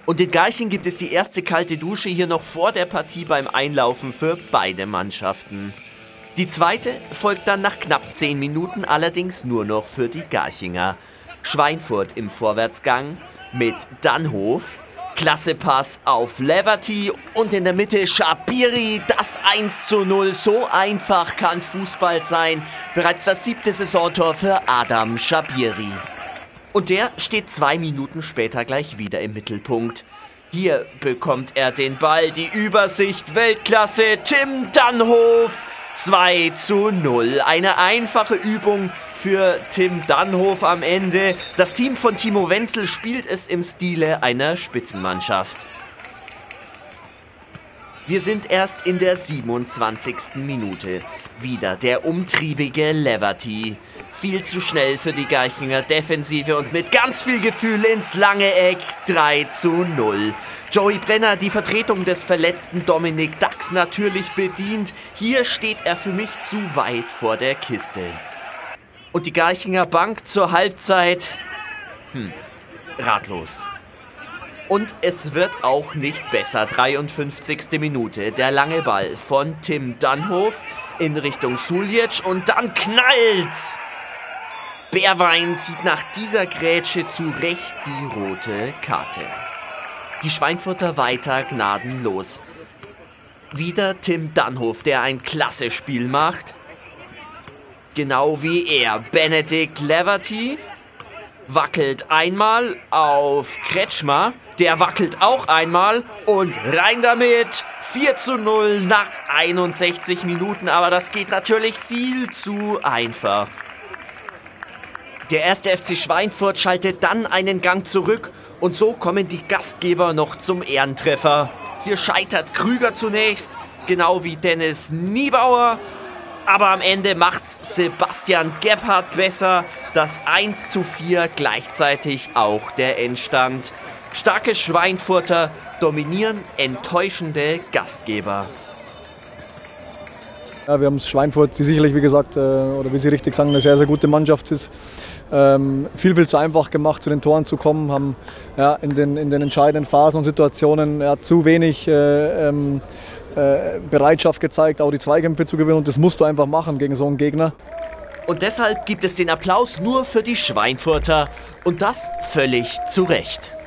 Und in Garching gibt es die erste kalte Dusche hier noch vor der Partie beim Einlaufen für beide Mannschaften. Die zweite folgt dann nach knapp 10 Minuten, allerdings nur noch für die Garchinger. Schweinfurt im Vorwärtsgang mit Dannhof, klasse Pass auf Leverty und in der Mitte Schabiri, das 1:0. So einfach kann Fußball sein. Bereits das 7. Saisontor für Adam Schabiri. Und der steht 2 Minuten später gleich wieder im Mittelpunkt. Hier bekommt er den Ball, die Übersicht, Weltklasse, Tim Dannhof. 2:0. Eine einfache Übung für Tim Dannhof am Ende. Das Team von Timo Wenzel spielt es im Stile einer Spitzenmannschaft. Wir sind erst in der 27. Minute. Wieder der umtriebige Leverty. Viel zu schnell für die Garchinger Defensive und mit ganz viel Gefühl ins lange Eck. 3:0. Joey Brenner, die Vertretung des verletzten Dominik Dachs, natürlich bedient. Hier steht er für mich zu weit vor der Kiste. Und die Garchinger Bank zur Halbzeit ratlos. Und es wird auch nicht besser. 53. Minute. Der lange Ball von Tim Dannhof in Richtung Suljic und dann knallt's. Bärwein sieht nach dieser Grätsche zu Recht die rote Karte. Die Schweinfurter weiter gnadenlos. Wieder Tim Dannhof, der ein klasse Spiel macht. Genau wie er. Benedikt Leverty wackelt einmal auf Kretschmer. Der wackelt auch einmal und rein damit. 4:0 nach 61 Minuten, aber das geht natürlich viel zu einfach. Der erste FC Schweinfurt schaltet dann einen Gang zurück und so kommen die Gastgeber noch zum Ehrentreffer. Hier scheitert Krüger zunächst, genau wie Dennis Niebauer. Aber am Ende macht's Sebastian Gebhardt besser. Das 1:4 gleichzeitig auch der Endstand. Starke Schweinfurter dominieren enttäuschende Gastgeber. Ja, wir haben Schweinfurt, die sicherlich, wie gesagt, oder wie Sie richtig sagen, eine sehr, sehr gute Mannschaft ist. Viel zu einfach gemacht, zu den Toren zu kommen, haben ja, in den entscheidenden Phasen und Situationen zu wenig Bereitschaft gezeigt, auch die Zweikämpfe zu gewinnen. Und das musst du einfach machen gegen so einen Gegner. Und deshalb gibt es den Applaus nur für die Schweinfurter. Und das völlig zu Recht.